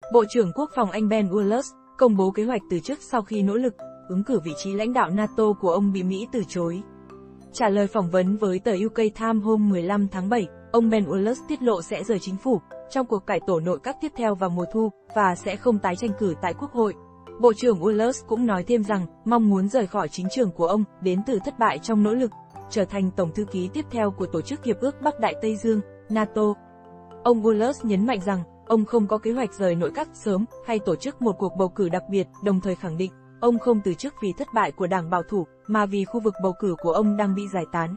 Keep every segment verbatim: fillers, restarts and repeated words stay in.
Bộ trưởng Quốc phòng Anh Ben Wallace công bố kế hoạch từ chức sau khi nỗ lực ứng cử vị trí lãnh đạo NATO của ông bị Mỹ từ chối. Trả lời phỏng vấn với tờ u ca Times hôm mười lăm tháng bảy, ông Ben Wallace tiết lộ sẽ rời chính phủ trong cuộc cải tổ nội các tiếp theo vào mùa thu và sẽ không tái tranh cử tại Quốc hội. Bộ trưởng Wallace cũng nói thêm rằng mong muốn rời khỏi chính trường của ông đến từ thất bại trong nỗ lực trở thành tổng thư ký tiếp theo của Tổ chức Hiệp ước Bắc Đại Tây Dương, NATO. Ông Wallace nhấn mạnh rằng ông không có kế hoạch rời nội các sớm hay tổ chức một cuộc bầu cử đặc biệt, đồng thời khẳng định ông không từ chức vì thất bại của đảng bảo thủ, mà vì khu vực bầu cử của ông đang bị giải tán.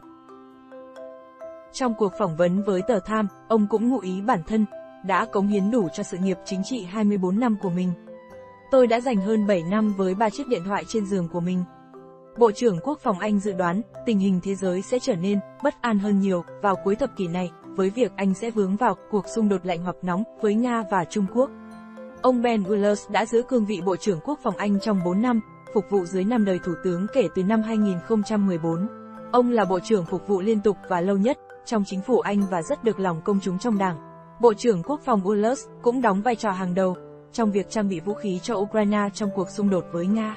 Trong cuộc phỏng vấn với tờ Times, ông cũng ngụ ý bản thân đã cống hiến đủ cho sự nghiệp chính trị hai mươi bốn năm của mình. Tôi đã dành hơn bảy năm với ba chiếc điện thoại trên giường của mình. Bộ trưởng Quốc phòng Anh dự đoán tình hình thế giới sẽ trở nên bất an hơn nhiều vào cuối thập kỷ này, với việc Anh sẽ vướng vào cuộc xung đột lạnh hoặc nóng với Nga và Trung Quốc. Ông Ben Wallace đã giữ cương vị Bộ trưởng Quốc phòng Anh trong bốn năm, phục vụ dưới năm đời Thủ tướng kể từ năm hai nghìn không trăm mười bốn. Ông là Bộ trưởng phục vụ liên tục và lâu nhất trong chính phủ Anh và rất được lòng công chúng trong đảng. Bộ trưởng Quốc phòng Wallace cũng đóng vai trò hàng đầu trong việc trang bị vũ khí cho Ukraine trong cuộc xung đột với Nga.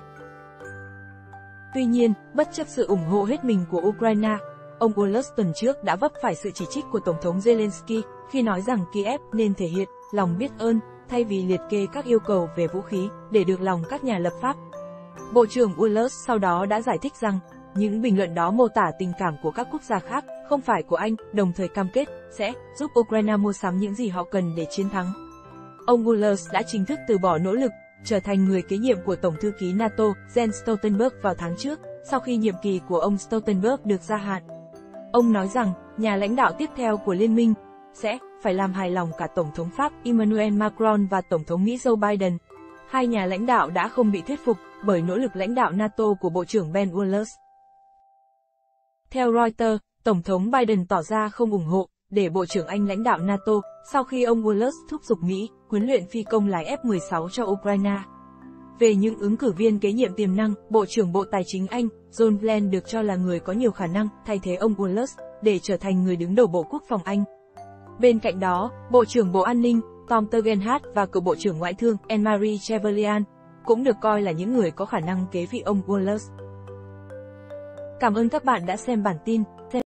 Tuy nhiên, bất chấp sự ủng hộ hết mình của Ukraine, ông Wallace tuần trước đã vấp phải sự chỉ trích của Tổng thống Zelensky khi nói rằng Kiev nên thể hiện lòng biết ơn thay vì liệt kê các yêu cầu về vũ khí để được lòng các nhà lập pháp. Bộ trưởng Wallace sau đó đã giải thích rằng những bình luận đó mô tả tình cảm của các quốc gia khác, không phải của Anh, đồng thời cam kết sẽ giúp Ukraine mua sắm những gì họ cần để chiến thắng. Ông Wallace đã chính thức từ bỏ nỗ lực trở thành người kế nhiệm của Tổng thư ký NATO Jens Stoltenberg vào tháng trước, sau khi nhiệm kỳ của ông Stoltenberg được gia hạn. Ông nói rằng nhà lãnh đạo tiếp theo của liên minh sẽ phải làm hài lòng cả Tổng thống Pháp Emmanuel Macron và Tổng thống Mỹ Joe Biden. Hai nhà lãnh đạo đã không bị thuyết phục bởi nỗ lực lãnh đạo NATO của Bộ trưởng Ben Wallace. Theo Reuters, Tổng thống Biden tỏ ra không ủng hộ để Bộ trưởng Anh lãnh đạo NATO sau khi ông Wallace thúc giục Mỹ huấn luyện phi công lái F mười sáu cho Ukraine. Về những ứng cử viên kế nhiệm tiềm năng, Bộ trưởng Bộ Tài chính Anh, John Glenn được cho là người có nhiều khả năng thay thế ông Wallace để trở thành người đứng đầu Bộ Quốc phòng Anh. Bên cạnh đó, Bộ trưởng Bộ An ninh, Tom Tugendhat và cựu Bộ trưởng Ngoại thương, Anne-Marie Trevelyan cũng được coi là những người có khả năng kế vị ông Wallace. Cảm ơn các bạn đã xem bản tin.